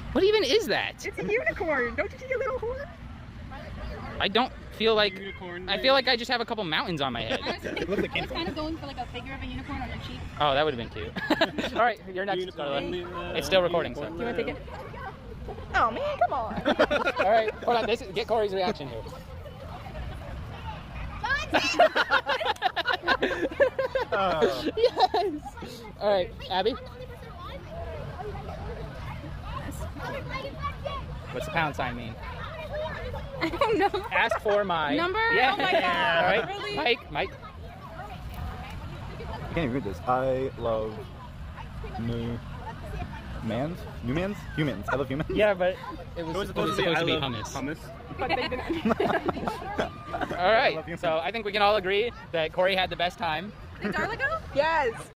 What even is that? It's a unicorn. Don't you see a little horn? I don't feel like... I feel like I just have a couple mountains on my head. I was kind of going for like a figure of a unicorn on your cheek. Oh, that would have been cute. All right, you're next, Carla. It's still recording, so. Do you want to take it? Oh man, come on. All right, hold on. Get Corey's reaction here. Yes. All right, Abby. What's the pound sign mean? I don't know. Ask for my number. Yeah. Oh my god. All right, Really? Mike. I can't even read this. I love humans. I love humans. Yeah, but it was supposed to be hummus. But they didn't. All right, so I think we can all agree that Corey had the best time. Did Darla go? Yes.